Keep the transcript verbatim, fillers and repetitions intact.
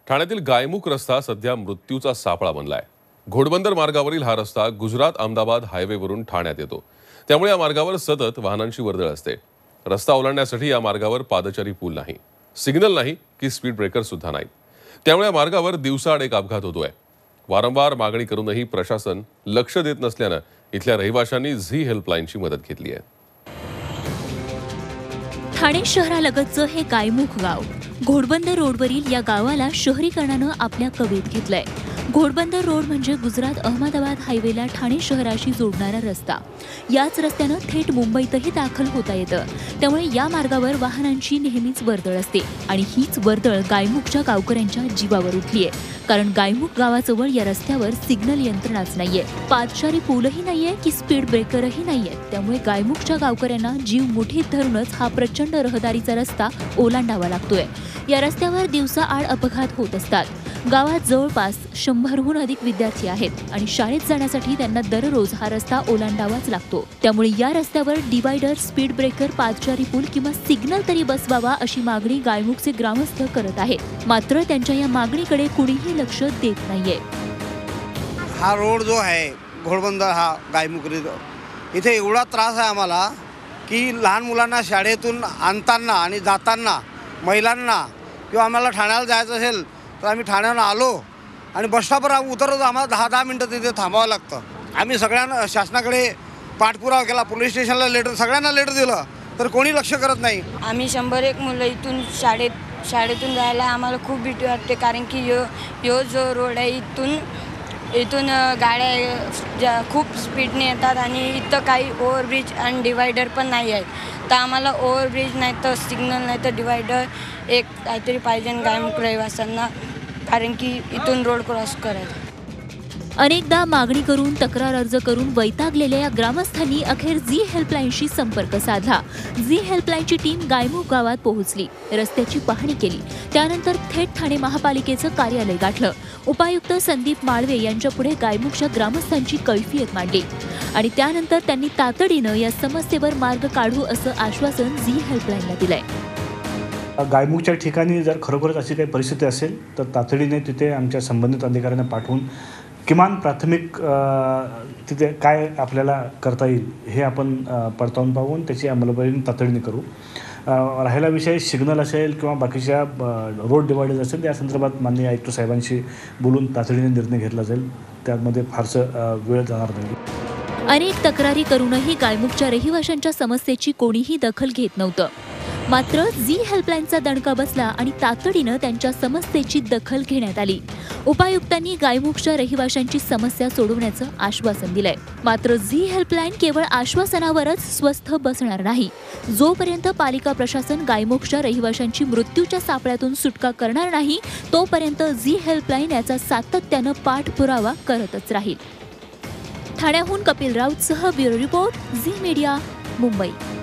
ठाण्यातील गायमुख रस्ता सध्या मृत्यूचा सापळा बनलाय। घोडबंदर मार्गावरील हा रस्ता गुजरात अहमदाबाद हायवेवरून ठाण्यात येतो। त्यामुळे या मार्गावर सतत वाहनांची वर्दळ असते। रस्ता ओलांडण्यासाठी या मार्गावर पादचारी पूल नाही, सिग्नल नाही की स्पीड ब्रेकर सुद्धा नाही। त्यामुळे या मार्गावर दिवसाआड एक अपघात होतोय। वारंवार मागणी करूनही प्रशासन लक्ष देत नसल्याने इथल्या रहिवाशांनी झी हेल्पलाईनची मदत घेतली आहे। ठाणे शहरालगतचं हे गायमुख गाव घोडबंदर रोडवरील या गावाला शहरीकरणानं आपल्या कवेत घेतलंय। घोडबंदर रोड म्हणजे गुजरात अहमदाबाद हायवेला ठाणे शहराशी जोडणारा रस्ता। याच रस्त्यानं थेट मुंबईतही दाखल होता येतं। त्यामुळे या मार्गावर वाहनांची नेहमीच वर्दळ असते आणि हीच वर्दळ गायमुखच्या गावकऱ्यांच्या जीवावर उठली आहे। कारण गायमुख गावाजवळ या रस्त्यावर सिग्नल यंत्रणाच नाहीये, पादचारी पूलही नाहीये की स्पीड ब्रेकरही नाहीये। त्यामुळे गायमुखच्या गावकऱ्यांना जीव मुठीत धरूनच हा प्रचंड रहदारीचा रस्ता ओलांडावा लागतोय। या रस्त्यावर दिवसाआड अपघात होत असतात। गावात जवळपास शंभरहून अधिक विद्यार्थी आहेत आणि शाळेत जाण्यासाठी त्यांना दररोज हा रस्ता ओलांडावाच लागतो। त्यामुळे या रस्त्यावर डिवायडर, स्पीड ब्रेकर, पादचारी पूल किंवा सिग्नल तरी बसवावा अशी मागणी गायमुखचे ग्रामस्थ करत आहेत। मात्र त्यांच्या या मागणीकडे कुणीही लक्ष देत नाहीये। हा रोड जो आहे घोडबंदर हा गायमुख, इथे एवढा त्रास आहे आम्हाला की लहान मुलांना शाळेतून आणताना आणि जाताना, महिलांना किंवा आम्हाला ठाण्याला जायचं असेल तर आम्ही ठाण्याला आलो आणि बस स्टॉपवर उतरतो, आम्हाला दहा दहा मिनटं तिथे थांबावं लागतं। आम्ही सगळ्यांना शासनाकडे पाठपुरावा केला, पोलीस स्टेशनला लेटर, सगळ्यांना लेटर दिलं तर कोणी लक्ष करत नाही। आम्ही शंभर एक मुलं इथून शाळेत शाळेतून जायला आम्हाला खूप भीती वाटते, कारण की यो यो जो रोड आहे इथून इथून गाड्या खूप स्पीडने येतात आणि इथं काही ओव्हरब्रिज आणि डिवायडर पण नाही आहेत। तर आम्हाला ओव्हरब्रिज नाही तर सिग्नल नाही तर डिवायडर एक काहीतरी पाहिजे गायमुख रहिवाशांना, कारण की इथून रोड क्रॉस करायचा। अनेकदा मागणी करून, तक्रार अर्ज करून वैतागलेल्या या ग्रामस्थांनी अखेर झी हेल्पलाईनशी संपर्क साधला। झी हेल्पलाईनची टीम गायमुख गावात पोहोचली, रस्त्याची पाहणी केली, त्यानंतर थेट ठाणे महापालिकेचं कार्यालय गाठलं। उपायुक्त संदीप माळवे यांच्या पुढे गायमुखच्या ग्रामस्थांची कैफियत मांडली आणि त्यानंतर त्यांनी तातडीनं या समस्येवर मार्ग काढू असं आश्वासन झी हेल्पलाईनला दिलंय। गायमुखच्या ठिकाणी जर खरोखरच अशी काही परिस्थिती असेल तर तातडीने तिथे आमच्या संबंधित अधिकाऱ्यांना पाठवून किमान प्राथमिक तिथे काय आपल्याला करता येईल हे आपण पडताळून पाहून त्याची अंमलबजावणी तातडीने करू। राहिला विषय सिग्नल असेल किंवा बाकीच्या रोड डिवायडर असेल, या संदर्भात माननीय आयुक्त साहेबांशी बोलून तातडीने निर्णय घेतला जाईल। त्यामध्ये फारसं वेळ जाणार नाही। अनेक तक्रारी करूनही गायमुखच्या रहिवाशांच्या समस्येची कोणीही दखल घेत नव्हतं। मात्र झी हेल्पलाईनचा दणका बसला आणि तातडीनं त्यांच्या समस्येची दखल घेण्यात आली। उपायुक्तांनी गायमुखच्या रहिवाशांची समस्या सोडवण्याचं आश्वासन दिलंय। मात्र झी हेल्पलाईन केवळ आश्वासनावरच स्वस्थ बसणार नाही। जोपर्यंत पालिका प्रशासन गायमुखच्या रहिवाशांची मृत्यूच्या सापळ्यातून सुटका करणार नाही, तोपर्यंत झी हेल्पलाईन याचा सातत्यानं पाठपुरावा करतच राहील। ठाण्याहून कपिल राऊतसह bureau report, Zee media, Mumbai.